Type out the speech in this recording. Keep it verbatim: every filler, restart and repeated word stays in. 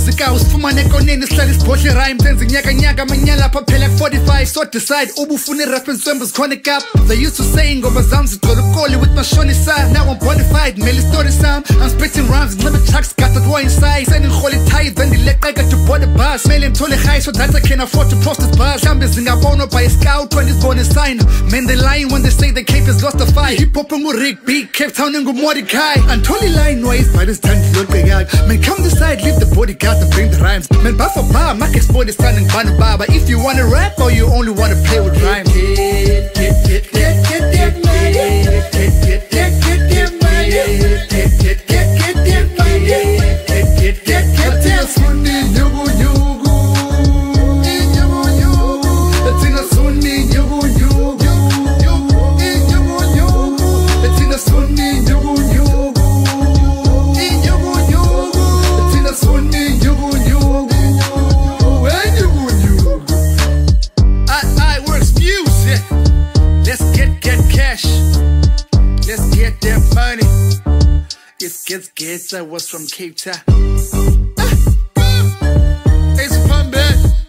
zikawu sifumane ekoneni sihlale sibhodle rhymes enze nyaka nyaka manyala apha phela forty-five so decide ubufuna i-reference wembe zikhona ekap. They used to say ngoba zam zigcwele ukoli with my shoni side. Now I'm bonafide mele story sam. I'm spitting rhymes and limit tracks got that war inside. Sending holy tithe then dileqeka to board the bus. Mele mthole high so that I can afford to post this bus. Mhlambe zingabonwa by a scout when it's born a sign. Men they lying when they say the Cape has lost the fight. Hip hop ngu-Rick B, Cape Town ngu-Mordecai. Antoli line ways but it's time to look back. Man come decide leave the bodyguard and bring the rhymes. Man bar for bar, mak export is standing banu bar. But if you wanna rap or you only wanna play with rhymes. Get, get, get, get, get, get money. Get, get, get, get, get money. Get, get, get, get, get money. Get, get, get, get, get money. Nyugu nyugu, nyugu nyugu. It's in a sunni nyugu nyugu, nyugu nyugu. It's in a sunni nyugu nyugu, nyugu nyugu. It's in a sunni nyugu nyugu, nyugu nyugu. I I works music. Let's get get cash. Let's get that money. It gets gets I was from Cape Town. Ah, ah. It's fun, man.